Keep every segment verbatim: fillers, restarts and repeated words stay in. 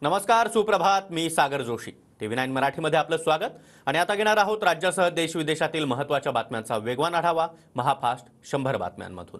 नमस्कार, सुप्रभात. मी सागर जोशी. टीव्ही नाईन मराठीमध्ये आपलं स्वागत. आणि आता घेणार आहोत राज्यासह देश विदेशातील महत्त्वाच्या बातम्यांचा वेगवान आढावा महाफास्ट शंभर बातम्यांमधून.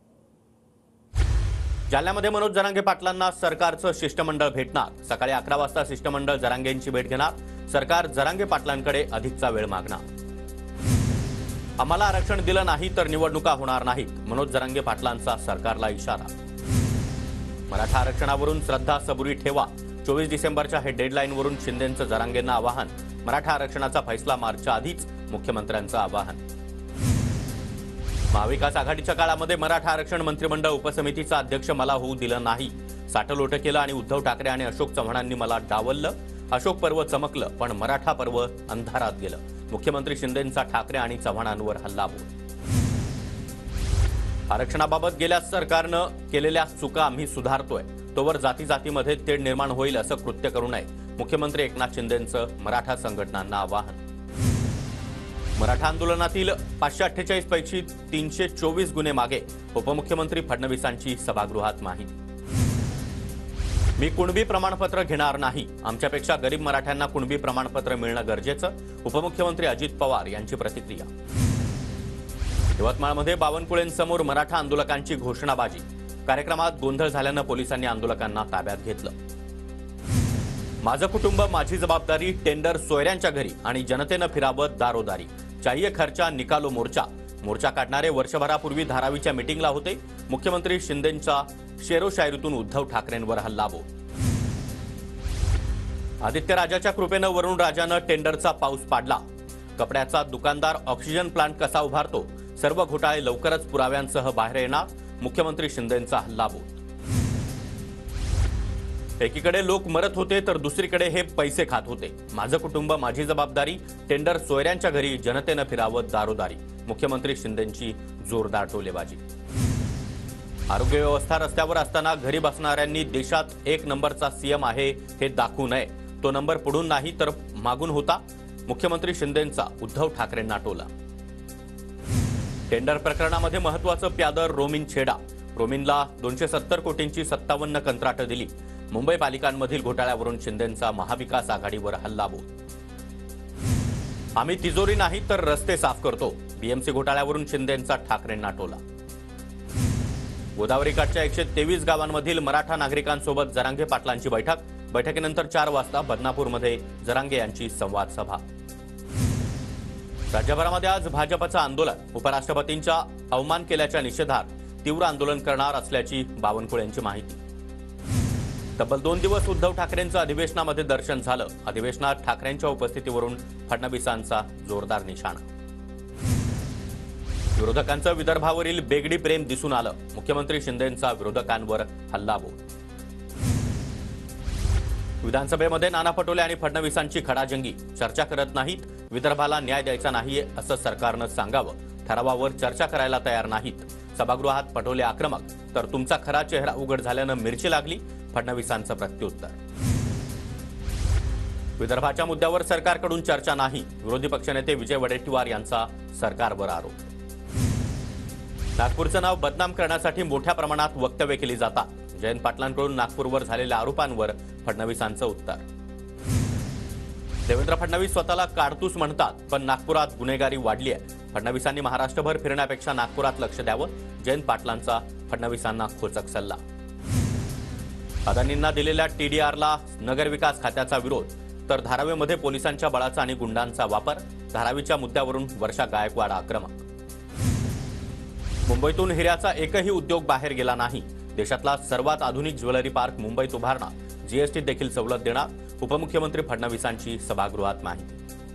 जालन्यामध्ये मनोज जरांगे पाटलांना सरकारचं शिष्टमंडळ भेटणार. सकाळी अकरा वाजता शिष्टमंडळ जरांगेंची भेट घेणार. सरकार जरांगे पाटलांकडे अधिकचा वेळ मागणार. आम्हाला आरक्षण दिलं नाही तर निवडणुका होणार नाहीत, मनोज जरांगे पाटलांचा सरकारला इशारा. मराठा आरक्षणावरून श्रद्धा सबुरी ठेवा. चोवीस डिसेंबरच्या हे डेडलाईनवरून शिंदेंचं जरांगेंना आवाहन. मराठा आरक्षणाचा फैसला मार्चच्या आधीच, मुख्यमंत्र्यांचं आवाहन. महाविकास आघाडीच्या काळामध्ये मराठा आरक्षण मंत्रिमंडळ उपसमितीचा अध्यक्ष मला होऊ दिलं नाही. साठलोट केलं आणि उद्धव ठाकरे आणि अशोक चव्हाणांनी मला डावललं. अशोक पर्व चमकलं पण मराठा पर्व अंधारात गेलं. मुख्यमंत्री शिंदेंचा ठाकरे आणि चव्हाणांवर हल्लाबोल. आरक्षणाबाबत गेल्या सरकारनं केलेल्या चुका आम्ही सुधारतोय. तोवर जाती जातीमध्ये तेढ निर्माण होईल असं कृत्य करू नये, मुख्यमंत्री एकनाथ शिंदेंचं मराठा संघटनांना आवाहन. मराठा आंदोलनातील पाचशे अठ्ठेचाळीस पैकी तीनशे चोवीस गुन्हे मागे, उपमुख्यमंत्री फडणवीसांची सभागृहात माहिती. मी कुणबी प्रमाणपत्र घेणार नाही. आमच्यापेक्षा गरीब मराठ्यांना कुणबी प्रमाणपत्र मिळणं गरजेचं, उपमुख्यमंत्री अजित पवार यांची प्रतिक्रिया. यवतमाळमध्ये बावनकुळेंसमोर मराठा आंदोलकांची घोषणाबाजी. कार्यक्रमात गोंधळ झाल्यानं पोलिसांनी आंदोलकांना ताब्यात घेतलं. माझं कुटुंब माझी जबाबदारी, टेंडर सोयऱ्यांच्या घरी आणि जनतेनं फिरावं दारोदारी. चाहिए खर्चा निकालो मोर्चा. मोर्चा काढणारे वर्षभरापूर्वी धारावीच्या मीटिंगला होते. मुख्यमंत्री शिंदेंच्या शेरोशायरीतून उद्धव ठाकरेंवर हल्लाबोल. आदित्य राजाच्या कृपेनं वरुण राजानं टेंडरचा पाऊस पाडला. कपड्याचा दुकानदार ऑक्सिजन प्लांट कसा उभारतो, सर्व घोटाळे लवकरच पुराव्यांसह बाहेर येणार, मुख्यमंत्री शिंदेंचा हल्लाबोल. एकीकडे लोक मरत होते तर दुसरीकडे हे पैसे खात होते. माझं कुटुंब माझी जबाबदारी, टेंडर सोयऱ्यांच्या घरी, जनतेनं फिरावं दारोदारी, मुख्यमंत्री शिंदेंची जोरदार टोलेबाजी. आरोग्य व्यवस्था रस्त्यावर असताना घरी बसणाऱ्यांनी देशात एक नंबरचा सीएम आहे हे दाखवू नये. तो नंबर पुढून नाही तर मागून होता, मुख्यमंत्री शिंदेंचा उद्धव ठाकरेंना टोला. टेंडर प्रकरणामध्ये महत्वाचं प्यादर रोमिन छेडा. रोमिनला दोनशे सत्तर कोटींची सत्तावन्न कंत्राटं दिली. मुंबई पालिकांमधील घोटाळ्यावरून शिंदेंचा महाविकास आघाडीवर हल्लाबोल. आम्ही तिजोरी नाही तर रस्ते साफ करतो. बीएमसी घोटाळ्यावरून शिंदेंचा ठाकरेंना टोला. गोदावरीकाठच्या एकशे तेवीस गावांमधील मराठा नागरिकांसोबत जरांगे पाटलांची बैठक. बैठकीनंतर चार वाजता बदनापूरमध्ये जरांगे यांची संवाद सभा. राज्यभरामध्ये आज भाजपचं आंदोलन. उपराष्ट्रपतींचा अवमान केल्याच्या निषेधार्थ तीव्र आंदोलन करणार असल्याची बावनकुळेंची माहिती. तब्बल दोन दिवस उद्धव ठाकरेंचं अधिवेशनामध्ये दर्शन झालं. अधिवेशनात ठाकरेंच्या उपस्थितीवरून फडणवीसांचा जोरदार निशाणा. विरोधकांचं विदर्भावरील बेगडी प्रेम दिसून आलं. मुख्यमंत्री शिंदेंचा विरोधकांवर हल्लाबोल. विधानसभेमध्ये नाना पटोले आणि फडणवीसांची खडाजंगी. चर्चा करत नाहीत, विदर्भाला न्याय द्यायचा नाहीये असं सरकारनं सांगावं. ठरावावर चर्चा करायला तयार नाहीत. सभागृहात पटोले आक्रमक, तर तुमचा खरा चेहरा उघड झाल्यानं मिरची लागली, फडणवीसांचं प्रत्युत्तर. विदर्भाच्या मुद्द्यावर सरकारकडून चर्चा नाही. विरोधी पक्षनेते विजय वडेट्टीवार यांचा सरकारवर आरोप. नागपूरचं नाव बदनाम करण्यासाठी मोठ्या प्रमाणात वक्तव्य केली जातात. जयंत पाटलांकडून नागपूरवर झालेल्या आरोपांवर फडणवीसांचं उत्तर. देवेंद्र फडणवीस स्वतःला कारतूस म्हणतात, पण नागपुरात गुन्हेगारी वाढली आहे. फडणवीसांनी महाराष्ट्रभर फिरण्यापेक्षा नागपुरात लक्ष द्यावं, जयंत पाटलांचा फडणवीसांना खोचक सल्ला. अदानींना दिलेल्या टीडीआरला नगरविकास खात्याचा विरोध, तर धारावीमध्ये पोलिसांच्या बळाचा आणि गुंडांचा वापर. धारावीच्या मुद्द्यावरून वर्षा गायकवाड आक्रमक. मुंबईतून हिऱ्याचा एकही उद्योग बाहेर गेला नाही. देशातला सर्वात आधुनिक ज्वेलरी पार्क मुंबईत उभारणार. जीएसटी देखील सवलत देणार, उपमुख्यमंत्री फडणवीसांची सभागृहात माहिती.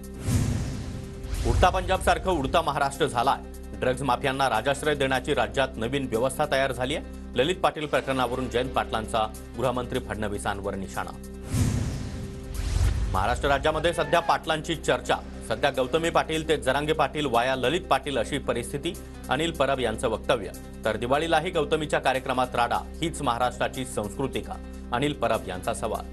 उडता पंजाब सारखं उडता महाराष्ट्र झालाय. ड्रग्ज माफियांना राजाश्रय देण्याची राज्यात नवीन व्यवस्था तयार झाली आहे. ललित पाटील प्रकरणावरून जयंत पाटलांचा गृहमंत्री फडणवीसांवर निशाणा. महाराष्ट्र राज्यामध्ये सध्या पाटलांची चर्चा. सध्या गौतमी पाटील ते जरांगे पाटील वाया ललित पाटील अशी परिस्थिती. अनिल परब यांचं वक्तव्य. तर दिवाळीलाही गौतमीच्या कार्यक्रमात राडा, हीच महाराष्ट्राची संस्कृती का, अनिल परब यांचा सवाल.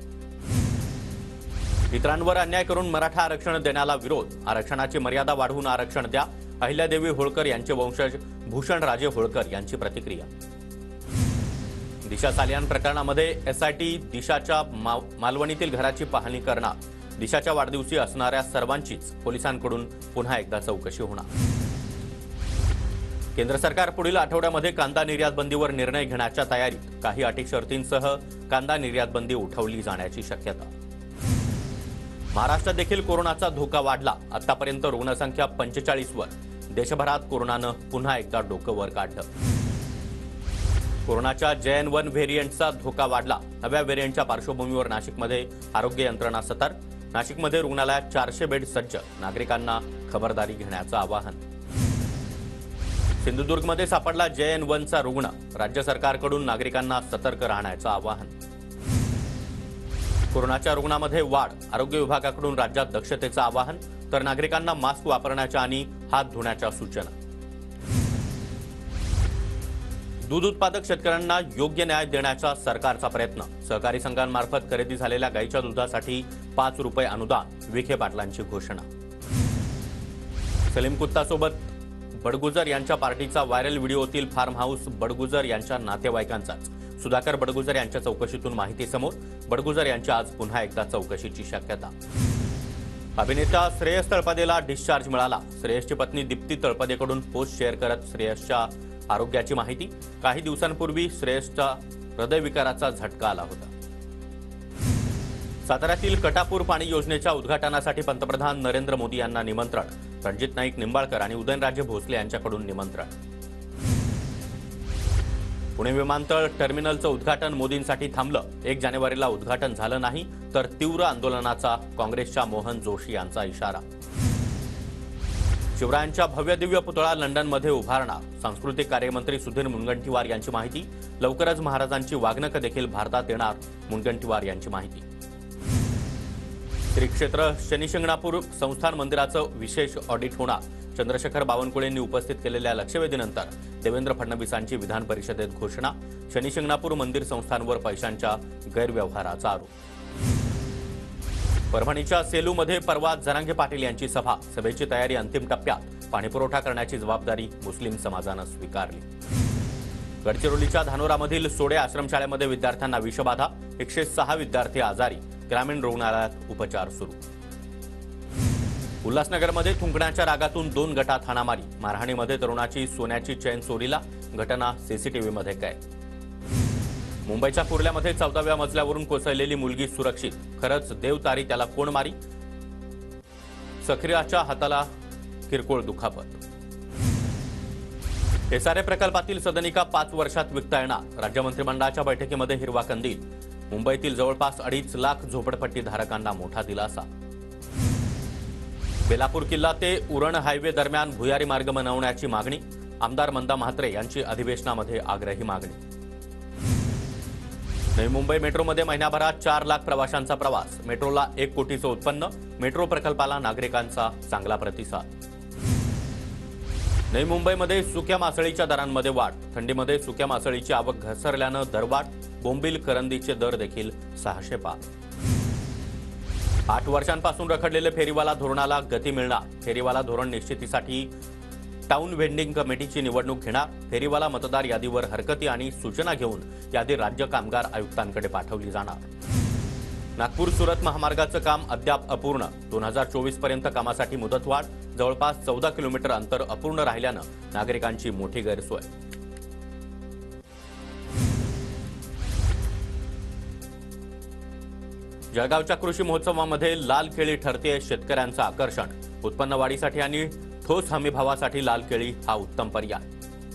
इतरांवर अन्याय करून मराठा आरक्षण देण्याला विरोध. आरक्षणाची मर्यादा वाढवून आरक्षण द्या, अहिल्यादेवी होळकर यांचे वंशज भूषणराजे होळकर यांची प्रतिक्रिया. दिशा सालियान प्रकरणामध्ये एसआयटी दिशाच्या मालवणीतील घराची पाहणी करणार. दिशाच्या वाढदिवशी असणाऱ्या सर्वांचीच पोलिसांकडून पुन्हा एकदा चौकशी होणार. केंद्र सरकार पुढील आठवड्यामध्ये कांदा निर्यात बंदीवर निर्णय घेण्याच्या तयारीत. काही अटी शर्तींसह कांदा निर्यात बंदी उठवली जाण्याची शक्यता. महाराष्ट्रात देखील कोरोनाचा धोका वाढला. आतापर्यंत रुग्णसंख्या पंचेचाळीस वर. देशभरात कोरोनानं पुन्हा एकदा डोकं वर काढलं. कोरोनाच्या जे एन वन व्हेरियंटचा धोका वाढला. नव्या व्हेरियंटच्या पार्श्वभूमीवर नाशिकमध्ये आरोग्य यंत्रणा सतर्क. नाशिकमध्ये रुग्णालयात चारशे बेड सज्ज. नागरिकांना खबरदारी घेण्याचं आवाहन. सिंधुदुर्गमध्ये सापडला जे एन वनचा रुग्ण. राज्य सरकारकडून नागरिकांना सतर्क राहण्याचं आवाहन. कोरोनाच्या रुग्णांमध्ये वाढ. आरोग्य विभागाकडून राज्यात दक्षतेचं आवाहन. तर नागरिकांना मास्क वापरण्याच्या आणि हात धुण्याच्या सूचना. दूध उत्पादक शेतकऱ्यांना योग्य न्याय देण्याचा सरकारचा प्रयत्न. सहकारी संघांमार्फत खरेदी झालेल्या गाईच्या दुधासाठी पाच रुपये अनुदान. विखे पाटलांची घोषणा. सलीम कुत्तासोबत बडगुजर यांच्या पार्टीचा व्हायरल व्हिडिओतील फार्म हाऊस बडगुजर यांच्या नातेवाईकांचाच. सुधाकर बडगुजर यांच्या चौकशीतून माहिती समोर. बडगुजर यांच्या आज पुन्हा एकदा चौकशीची शक्यता. अभिनेता श्रेयस तळपदेला डिस्चार्ज मिळाला. श्रेयसची पत्नी दीप्ती तळपदेकडून पोस्ट शेअर करत श्रेयसच्या आरोग्याची माहिती. काही दिवसांपूर्वी श्रेयसचा हृदयविकाराचा झटका आला होता. साताऱ्यातील कटापूर पाणी योजनेच्या उद्घाटनासाठी पंतप्रधान नरेंद्र मोदी यांना निमंत्रण. रणजित नाईक निंबाळकर आणि उदयनराजे भोसले यांच्याकडून निमंत्रण. पुणे विमानतळ टर्मिनलचं उद्घाटन मोदींसाठी थांबलं. एक जानेवारीला उद्घाटन झालं नाही तर तीव्र आंदोलनाचा काँग्रेसच्या मोहन जोशी यांचा इशारा. शिवरायांच्या भव्य दिव्य पुतळा लंडनमध्ये उभारणार. सांस्कृतिक कार्यमंत्री सुधीर मुनगंटीवार यांची माहिती. लवकरच महाराजांची वागणकं देखील भारतात येणार. मुनगंटीवार यांची माहिती. श्री क्षेत्र शनिशिंगणापूर संस्थान मंदिराचं विशेष ऑडिट होणार. चंद्रशेखर बावनकुळेंनी उपस्थित केलेल्या लक्षवेधीनंतर देवेंद्र फडणवीसांची विधान परिषदेत घोषणा. शनिशिंगणापूर मंदिर संस्थांवर पैशांच्या गैरव्यवहाराचा आरोप. परभणीच्या सेलूमध्ये परवा जरांगे पाटील यांची सभा. सभेची तयारी अंतिम टप्प्यात. पाणीपुरवठा करण्याची जबाबदारी मुस्लिम समाजानं स्वीकारली. गडचिरोलीच्या धानोरामधील सोडे आश्रमशाळेमध्ये विद्यार्थ्यांना विषबाधा. एकशे सहा विद्यार्थी आजारी. ग्रामीण रुग्णालयात उपचार सुरू. उल्हासनगरमध्ये थुंकण्याच्या रागातून दोन गटात हाणामारी. मारहाणीमध्ये तरुणाची सोन्याची चेन चोरीला. घटना सीसीटीव्हीमध्ये कैद. मुंबईच्या कुर्ल्यामध्ये चौदाव्या मजल्यावरून कोसळलेली मुलगी सुरक्षित. खरंच देवतारी त्याला कोण मारी. सखिराच्या हाताला किरकोळ दुखापत. एसआरए प्रकल्पातील सदनिका पाच वर्षात विकता येणार. राज्य मंत्रिमंडळाच्या बैठकीमध्ये हिरवा कंदील. मुंबईतील जवळपास अडीच लाख झोपडपट्टी धारकांना मोठा दिलासा. बेलापूर किल्ला ते उरण हायवे दरम्यान भुयारी मार्ग बनवण्याची मागणी. आमदार मंदा म्हात्रे यांची अधिवेशनामध्ये आग्रही मागणी. नवी मुंबई मेट्रोमध्ये महिन्याभरात चार लाख प्रवाशांचा प्रवास. मेट्रोला एक कोटीचं उत्पन्न. मेट्रो प्रकल्पाला नागरिकांचा चांगला प्रतिसाद. नवी मुंबईमध्ये सुक्या मासळीच्या दरांमध्ये वाढ. थंडीमध्ये सुक्या मासळीची आवक घसरल्यानं दरवाढ. बोंबील करंदीचे दर देखील सहाशे पार. आठ वर्षांपासून रखडलेले फेरीवाला धोरणाला गती मिळणार. फेरीवाला धोरण निश्चितीसाठी टाउन व्हेंडिंग कमिटीची निवडणूक घेणार. फेरीवाला मतदार यादीवर हरकती आणि सूचना घेऊन यादी राज्य कामगार आयुक्तांकडे पाठवली जाणार. नागपूर सुरत महामार्गाचं काम अद्याप अपूर्ण. दोन हजार चोवीस पर्यंत कामासाठी मुदतवाढ. जवळपास चौदा किलोमीटर अंतर अपूर्ण राहिल्यानं नागरिकांची मोठी गैरसोय. जळगावच्या कृषी महोत्सवामध्ये लाल केळी ठरते शेतकऱ्यांचं आकर्षण. उत्पन्न वाढीसाठी आणि ठोस हमी भावासाठी लाल केळी हा उत्तम पर्याय.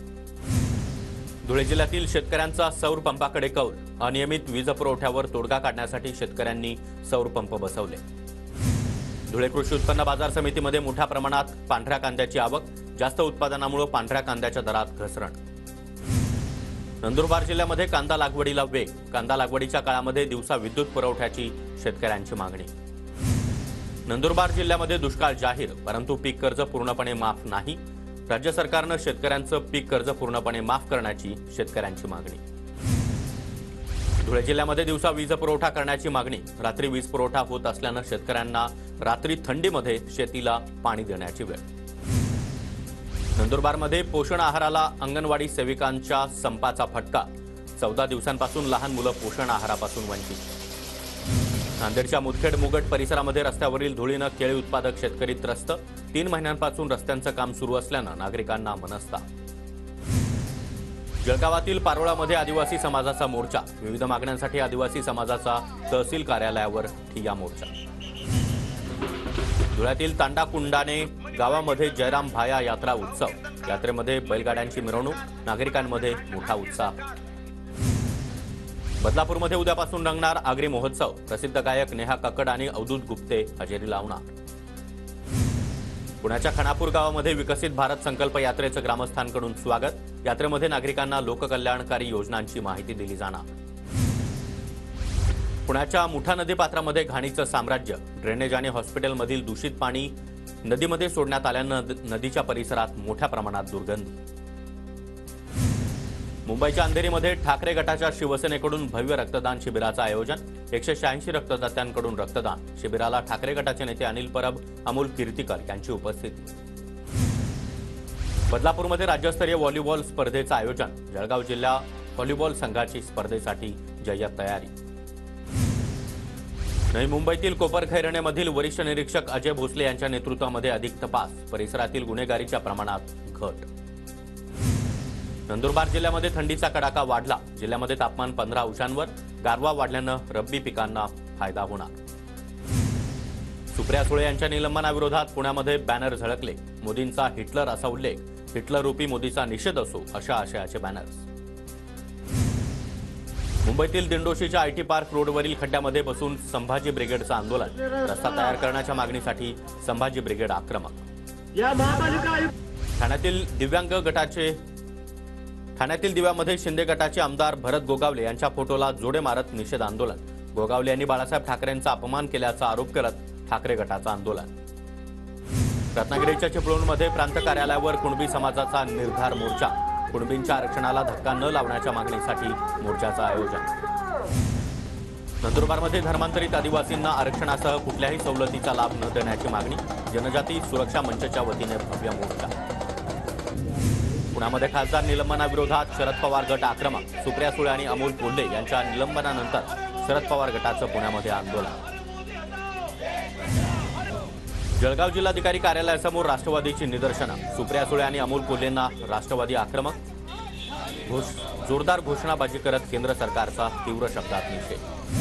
धुळे जिल्ह्यातील शेतकऱ्यांचा सौर पंपाकडे कौल. अनियमित वीज पुरवठ्यावर तोडगा काढण्यासाठी शेतकऱ्यांनी सौर पंप बसवले. धुळे कृषी उत्पन्न बाजार समितीमध्ये मोठ्या प्रमाणात पांढऱ्या कांद्याची आवक. जास्त उत्पादनामुळे पांढऱ्या कांद्याच्या दरात घसरण. नंदुरबार जिल्ह्यामध्ये कांदा लागवडीला वेग. कांदा लागवडीच्या काळामध्ये दिवसा विद्युत पुरवठ्याची शेतकऱ्यांची मागणी. नंदुरबार जिल्ह्यामध्ये दुष्काळ जाहीर, परंतु पीक कर्ज पूर्णपणे माफ नाही. राज्य सरकारनं शेतकऱ्यांचं पीक कर्ज पूर्णपणे माफ करण्याची शेतकऱ्यांची मागणी. धुळे जिल्ह्यामध्ये दिवसा वीज पुरवठा करण्याची मागणी. रात्री वीज पुरवठा होत असल्यानं शेतकऱ्यांना रात्री थंडीमध्ये शेतीला पाणी देण्याची वेळ. नंदुरबारमध्ये पोषण आहाराला अंगणवाडी सेविकांच्या संपाचा फटका. चौदा दिवसांपासून लहान मुलं पोषण आहारापासून वंचित। नांदेडच्या मुदखेड मुगट परिसरामध्ये रस्त्यावरील धुळीनं केळी उत्पादक शेतकरी त्रस्त। तीन महिन्यांपासून रस्त्यांचं काम सुरू असल्यानं नागरिकांना मनस्ताप। जळगावातील पारोळामध्ये आदिवासी समाजाचा मोर्चा। विविध मागण्यांसाठी आदिवासी समाजाचा तहसील कार्यालयावर ठिय्या मोर्चा। धुळ्यातील तांडाकुंडाने गावामध्ये जयराम भाया यात्रा उत्सव। यात्रेमध्ये बैलगाड्यांची मिरवणूक, नागरिकांमध्ये मोठा उत्साह। बदलापूरमध्ये उद्यापासून रंगणार आगरी महोत्सव। प्रसिद्ध गायक नेहा कक्कड आणि अवधूत गुप्ते हजेरी लावणार। पुण्याच्या खानापूर गावामध्ये विकसित भारत संकल्प यात्रेचं ग्रामस्थांकडून स्वागत। यात्रेमध्ये नागरिकांना लोककल्याणकारी योजनांची माहिती दिली जाणार। पुण्याच्या मुठा नदीपात्रामध्ये घाणीचं साम्राज्य। ड्रेनेज आणि हॉस्पिटलमधील दूषित पाणी नदीमध्ये सोडण्यात आल्यानं नदीच्या परिसरात मोठ्या प्रमाणात दुर्गंधी। मुंबईच्या अंधेरीमध्ये ठाकरे गटाच्या शिवसेनेकडून भव्य रक्तदान शिबिराचं आयोजन। एकशे शहाऐंशी रक्तदात्यांकडून रक्तदान। शिबिराला ठाकरे गटाचे नेते अनिल परब, अमोल कीर्तीकर यांची उपस्थिती। बदलापूरमध्ये राज्यस्तरीय व्हॉलीबॉल स्पर्धेचं आयोजन। जळगाव जिल्हा व्हॉलीबॉल संघाची स्पर्धेसाठी जय्यत तयारी। नवी मुंबईतील कोपरखैरणेमधील वरिष्ठ निरीक्षक अजय भोसले यांच्या नेतृत्वामध्ये अधिक तपास। परिसरातील गुन्हेगारीच्या प्रमाणात घट। नंदुरबार जिल्ह्यामध्ये थंडीचा कडाका वाढला। जिल्ह्यामध्ये तापमान पंधरा अंशांवर। गारवा वाढल्यानं रब्बी पिकांना फायदा होणार। सुप्रिया सुळे यांच्या निलंबनाविरोधात पुण्यामध्ये बॅनर झळकले। मोदींचा हिटलर असा उल्लेख, हिटलर रूपी मोदीचा निषेध असो अशा आशयाचे बॅनर्स। मुंबईतील दिंडोशीच्या आयटी पार्क रोडवरील खड्ड्यामध्ये बसून संभाजी ब्रिगेडचं आंदोलन। रस्ता तयार करण्याच्या मागणीसाठी संभाजी ब्रिगेड आक्रमक। ठाण्यातील दिव्यांग गटाचे ठाण्यातील दिव्यामध्ये शिंदे गटाचे आमदार भरत गोगावले यांच्या फोटोला जोडे मारत निषेध आंदोलन। गोगावले यांनी बाळासाहेब ठाकरेंचा अपमान केल्याचा आरोप करत ठाकरे गटाचं आंदोलन। रत्नागिरीच्या चिपळूणमध्ये प्रांत कार्यालयावर कुणबी समाजाचा निर्धार मोर्चा। कुणबींच्या आरक्षणाला धक्का न लावण्याच्या मागणीसाठी मोर्चाचं आयोजन। नंदुरबारमध्ये धर्मांतरित आदिवासींना आरक्षणासह कुठल्याही सवलतीचा लाभ न देण्याची मागणी। जनजाती सुरक्षा मंचच्या वतीने भव्य मोर्चा। पुण्यामध्ये खासदार निलंबनाविरोधात शरद पवार गट आक्रमक। सुप्रिया सुळे आणि अमोल कोल्हे यांच्या निलंबनानंतर शरद पवार गटाचं पुण्यामध्ये आंदोलन। जळगाव जिल्हाधिकारी कार्यालयासमोर राष्ट्रवादीची निदर्शनं। सुप्रिया सुळे आणि अमोल कोल्हेंना राष्ट्रवादी आक्रमक। घोष जोरदार घोषणाबाजी करत केंद्र सरकारचा तीव्र शब्दात निषेध।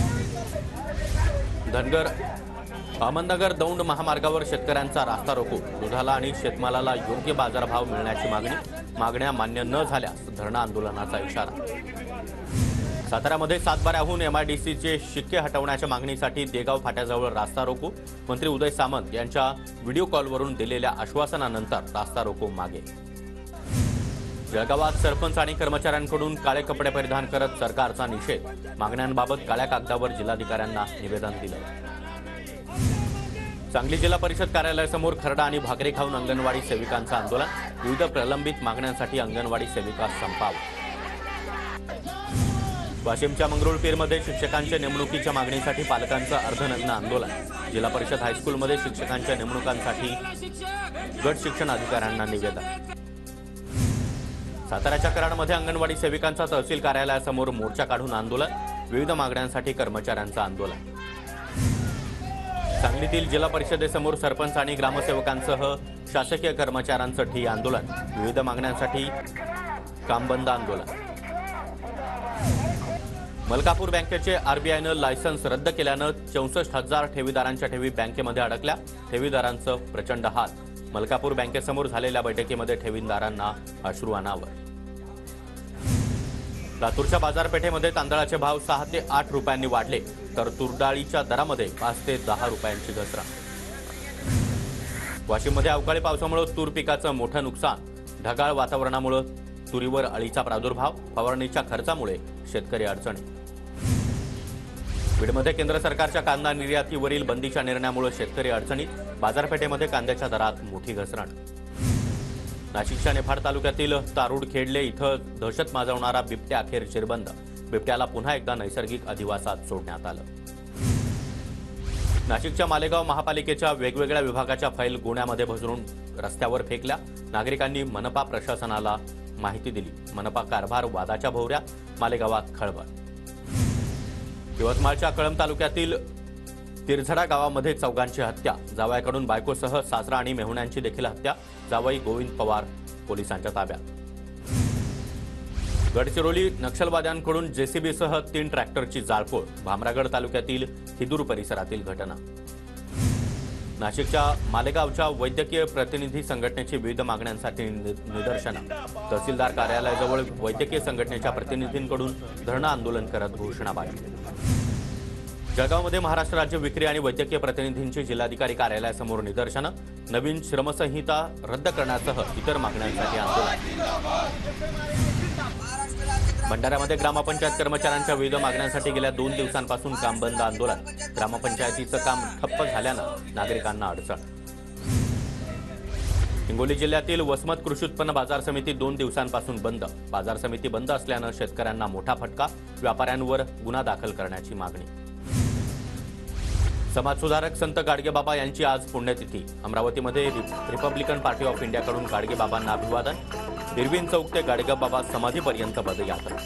धनगर अहमदनगर दौंड महामार्गावर शेतकऱ्यांचा रास्ता रोको। दुधाला आणि शेतमालाला योग्य बाजारभाव मिळण्याची मागणी। मागण्या मान्य न झाल्यास धरणं आंदोलनाचा इशारा। साताऱ्यामध्ये सातबाऱ्याहून एमआयडीसीचे शिक्के हटवण्याच्या मागणीसाठी देगाव फाट्याजवळ रास्ता रोको। मंत्री उदय सामंत यांच्या व्हिडिओ कॉलवरून दिलेल्या आश्वासनानंतर रास्ता रोको मागे। जळगावात सरपंच आणि कर्मचाऱ्यांकडून काळे कपडे परिधान करत सरकारचा निषेध। मागण्यांबाबत काळ्या कागदावर जिल्हाधिकाऱ्यांना निवेदन दिलं। सांगली जिल्हा परिषद कार्यालयासमोर खरडा आणि भाकरी खाऊन अंगणवाडी सेविकांचं आंदोलन। विविध प्रलंबित मागण्यांसाठी अंगणवाडी सेविका संपावर। वाशिमच्या मंगरुळपीरमध्ये शिक्षकांच्या नेमणुकीच्या मागणीसाठी पालकांचं अर्धनग्न आंदोलन। जिल्हा परिषद हायस्कूलमध्ये शिक्षकांच्या नेमणुकांसाठी गट शिक्षण अधिकाऱ्यांना निवेदन। साताऱ्याच्या कराडमध्ये अंगणवाडी सेविकांचा तहसील कार्यालयासमोर मोर्चा काढून आंदोलन। विविध मागण्यांसाठी कर्मचाऱ्यांचं आंदोलन। सांगलीतील जिल्हा परिषदेसमोर सरपंच आणि ग्रामसेवकांसह शासकीय कर्मचाऱ्यांचं ठिय्या आंदोलन। विविध मागण्यांसाठी कामबंद आंदोलन। मलकापूर बँकेचे आरबीआयनं लायसन्स रद्द केल्यानं चौसष्ट हजार ठेवीदारांच्या ठेवी बँकेमध्ये अडकल्या। ठेवीदारांचं प्रचंड हाल। मलकापूर बँकेसमोर झालेल्या बैठकीमध्ये ठेवीदारांना अश्रू अनावर। लातूरच्या बाजारपेठेमध्ये तांदळाचे भाव सहा ते आठ रुपयांनी वाढले, तर तुरडाळीच्या दरामध्ये पाच ते दहा रुपयांची घसरण। वाशिममध्ये अवकाळी पावसामुळे तूर पिकाचं मोठं नुकसान। ढगाळ वातावरणामुळे तुरीवर अळीचा प्रादुर्भाव। फवारणीच्या खर्चामुळे शेतकरी अडचणीत। बीडमध्ये केंद्र सरकारच्या कांदा निर्यातीवरील बंदीच्या निर्णयामुळे शेतकरी अडचणीत। बाजारपेठेमध्ये कांद्याच्या दरात मोठी घसरण। नाशिकच्या निफाड तालुक्यातील तारुड खेडले इथं दहशत माजवणारा बिबट्या अखेर चिरबंद। बिबट्याला पुन्हा एकदा नैसर्गिक अधिवासात सोडण्यात आलं। नाशिकच्या मालेगाव महापालिकेच्या वेगवेगळ्या विभागाच्या फाईल गोण्यामध्ये भरून रस्त्यावर फेकल्या। नागरिकांनी मनपा प्रशासनाला माहिती दिली। मनपा कारभार वादाच्या भोवऱ्या, मालेगावात खळबळ। यवतमाळच्या कळंब तालुक्यातील तिरझडा गावामध्ये चौघांची हत्या, जावयाकडून बायकोसह सासरा आणि मेहुण्यांची देखील हत्या, जावई गोविंद पवार पोलिसांच्या ताब्यात। गडचिरोली नक्षलवाद्यांकडून जेसीबीसह तीन ट्रॅक्टरची जाळपोळ, भामरागड तालुक्यातील हिदूर परिसरातील घटना। नाशिकच्या मालेगावच्या वैद्यकीय प्रतिनिधी संघटनेची विविध मागण्यांसाठी निदर्शनं, तहसीलदार कार्यालयाजवळ वैद्यकीय संघटनेच्या प्रतिनिधींकडून धरणं आंदोलन करत घोषणाबाजी। जळगावमध्ये महाराष्ट्र राज्य विक्री आणि वैद्यकीय प्रतिनिधींची जिल्हाधिकारी कार्यालयासमोर निदर्शनं, नवीन श्रमसंहिता रद्द करण्यासह इतर मागण्यांसाठी आंदोलन। भंडाऱ्यामध्ये ग्रामपंचायत कर्मचाऱ्यांच्या विविध मागण्यांसाठी गेल्या दोन दिवसांपासून काम बंद आंदोलन, ग्रामपंचायतीचं काम ठप्प झाल्यानं नागरिकांना अडचण। हिंगोली जिल्ह्यातील वसमत कृषी उत्पन्न बाजार समिती दोन दिवसांपासून बंद, बाजार समिती बंद असल्यानं शेतकऱ्यांना मोठा फटका, व्यापाऱ्यांवर गुन्हा दाखल करण्याची मागणी। समाजसुधारक संत गाडगेबाबा यांची आज पुण्यतिथी, अमरावतीमध्ये रिपब्लिकन पार्टी ऑफ इंडियाकडून गाडगेबाबांना अभिवादन, इरविन चौक ते गाडगेबाबा समाधीपर्यंत पदयात्रा।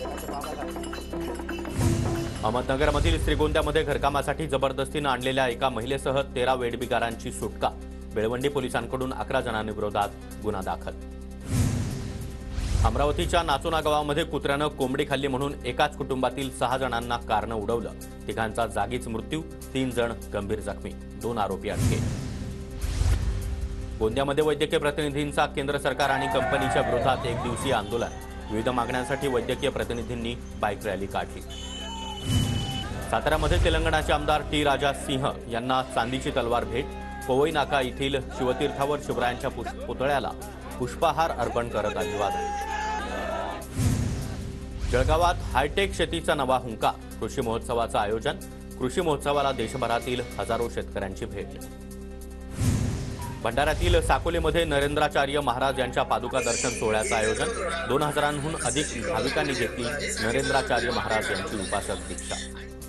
अहमदनगरमधील श्रीगोंद्यामध्ये घरकामासाठी जबरदस्तीनं आणलेल्या एका महिलेसह तेरा वेठबिगारांची सुटका, बेळवंडी पोलिसांकडून अकरा जणांविरोधात गुन्हा दाखल। अमरावतीच्या नाचोना गावामध्ये कुत्र्यानं कोंबडी खाल्ली म्हणून एकाच कुटुंबातील सहा जणांना कारनं उडवलं, तिघांचा जागीच मृत्यू, तीन जण गंभीर जखमी, दोन आरोपी अटकेत। गोंदियामध्ये वैद्यकीय प्रतिनिधींचा केंद्र सरकार आणि कंपनीच्या विरोधात एक दिवसीय आंदोलन, विविध मागण्यांसाठी वैद्यकीय प्रतिनिधींनी बाईक रॅली काढली। साताऱ्यामध्ये तेलंगणाचे आमदार टी राजा सिंह यांना चांदीची तलवार भेट, पवई नाका येथील शिवतीर्थावर शिवरायांच्या पुतळ्याला पुष्पहार अर्पण करत अभिवादन। जळगावात हायटेक शेतीचा नवा हुंकार, कृषी महोत्सवाचं आयोजन, कृषी महोत्सवाला देशभरातील हजारो शेतकऱ्यांची भेट। भंडाऱ्यातील साकोलीमध्ये नरेंद्राचार्य महाराज यांच्या पादुका दर्शन सोहळ्याचं आयोजन, दोन हजारांहून अधिक भाविकांनी घेतली नरेंद्राचार्य महाराज यांची उपासक दीक्षा।